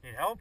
Need help?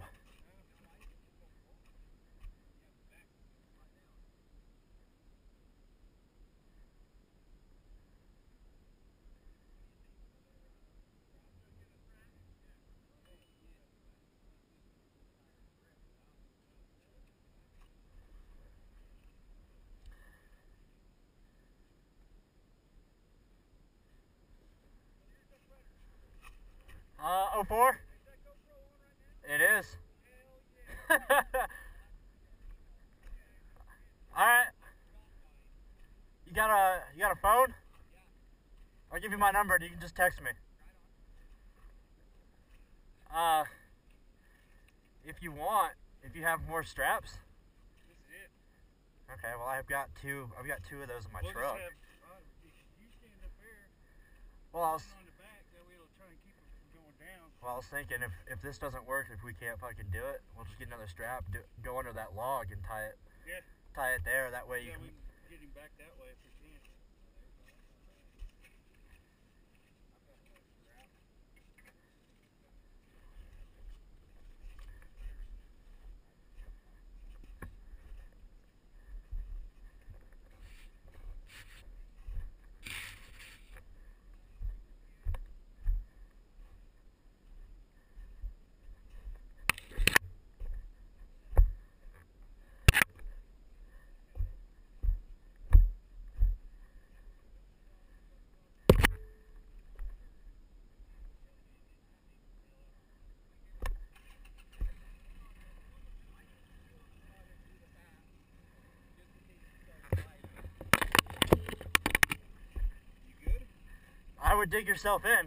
'04? It is. Alright. You got a phone? I'll give you my number and you can just text me. If you want, if you have more straps. This is it. Okay, well I've got two of those in my truck. You stand up there. Well, On the back, that way it'll try and keep it from going down. Well, I was thinking if this doesn't work, if we can't fucking do it, we'll just get another strap, go under that log and tie it. Yeah. Tie it there. That way you can. We can get him back that way if we can. I would dig yourself in.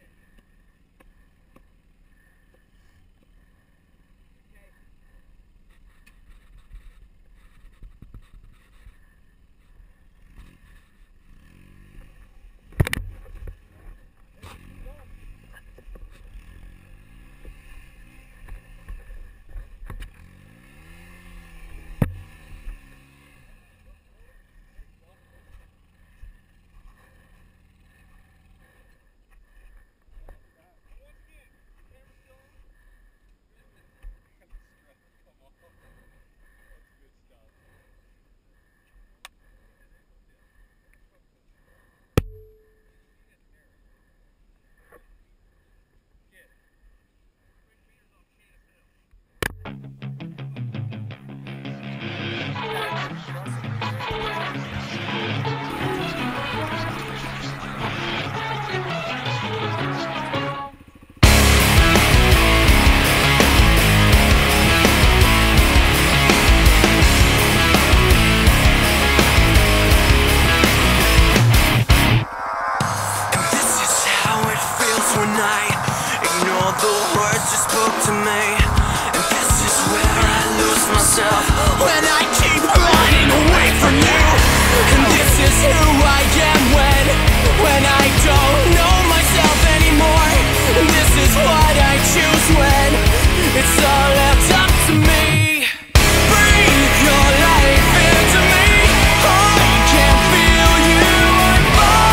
When I keep running away from you, and this is who I am when I don't know myself anymore, and this is what I choose when it's all left up to me. Breathe your life into me. I can feel you. I'm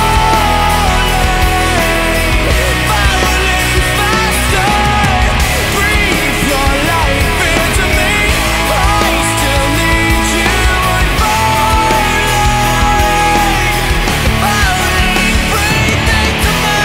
falling faster. Breathe your life into me. I still need you. I'm falling, breathe into me.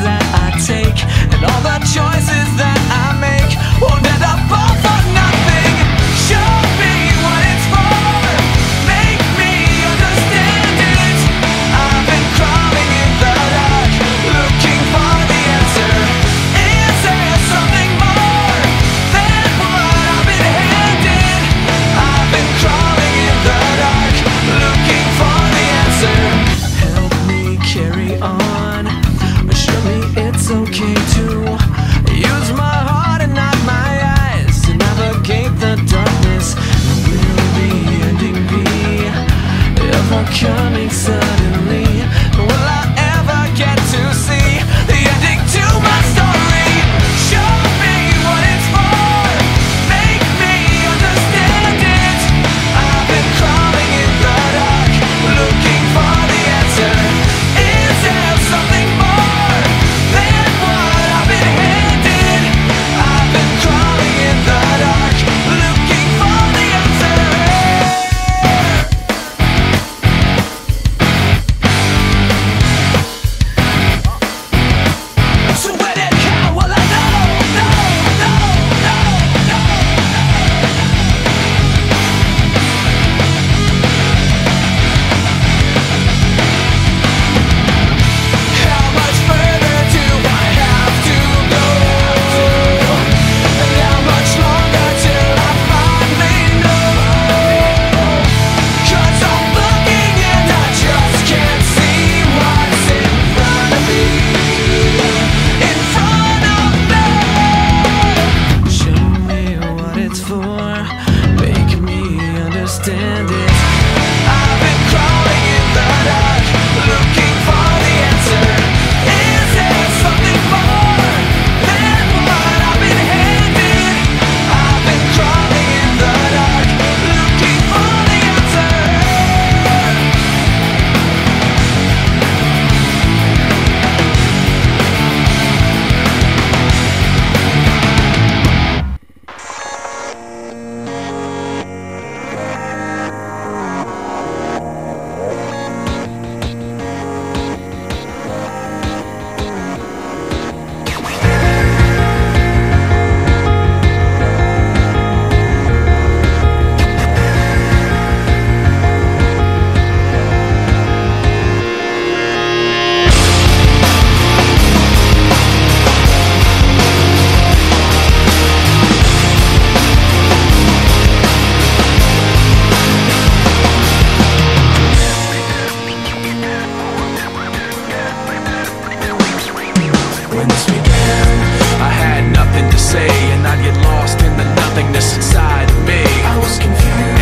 that I take and all the choices that I make won't end up all for nothing. Show me what it's for, make me understand it. I've been crawling in the dark, looking for the answer. Is there something more than what I've been handed? I've been crawling in the dark, looking for the answer. Help me carry on, show me it's okay to use my heart and not my eyes to navigate the darkness. Will the ending be ever coming suddenly? Will I ever get to see the ending to my story? Show me what it's for, make me understand it. I've been crawling in the dark, looking for the answer. Is there something more than what I've been handed? I've been crawling in the dark, looking for the answer. So when and how will I know? How much further do I have to go? And how much longer till I finally know? 'Cause I'm looking and I just can't see what's in front of me. In front of me. Show me what it's for, make me understand it. I've been crawling in the dark, looking for the answer. Is there something more than what I've been handed? I've been crawling in the dark, looking for the answer. When this began, I had nothing to say, and I'd get lost in the nothingness inside of me. I was confused.